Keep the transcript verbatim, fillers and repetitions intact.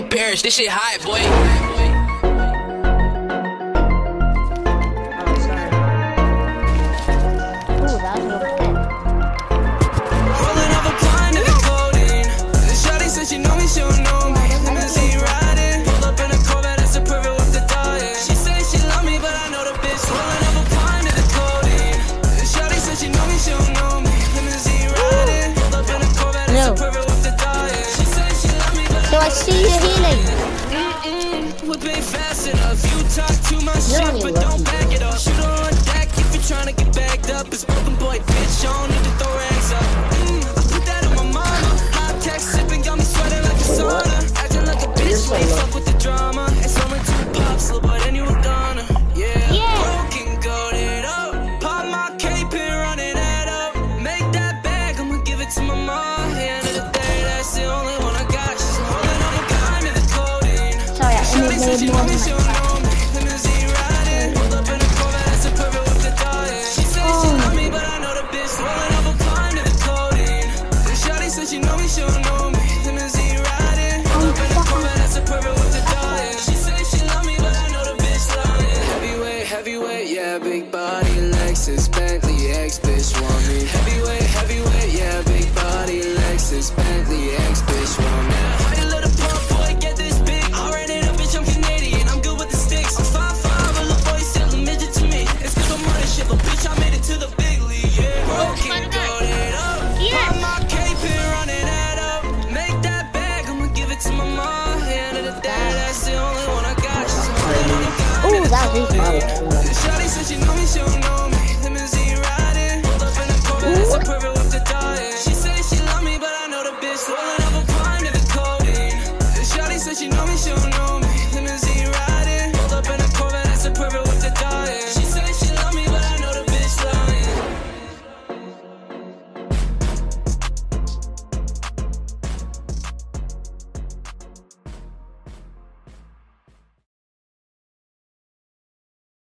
Parrish, this shit hot, boy. I see you healing. We're being fast enough. You talk too much shit, but don't back it up. Shoot on deck if you're trying to get bagged up. It's broken boy, bitch. I don't need to throw rags up. Mm, I put that on my mama. High tech sipping got me sweating like a sauna. Acting like a bitch, lay fuck with the drama. It's only two pops, little boy, then you were gonna. Yeah, yeah. Broken, goated up. Pop my cape and run it that up. Make that bag, I'ma give it to my mom. At the end of the day, that's the only one I got. Said she want me, she don't know me. Limousine riding, pulled up in a Corvette, that's a perfect with the diet. She said she love me, but I know the bitch rolling up a climb to the codeine. The shawty said she know me, she don't know me. Limousine riding, pulled up in a Corvette, that's a perfect with the diet. She said she love me, but I know the bitch lying. Heavyweight, heavyweight, yeah, big body, Lexus, Bentley, ex bitch want me. Heavyweight, heavyweight, yeah, big body, Lexus, Bentley, ex bitch want me.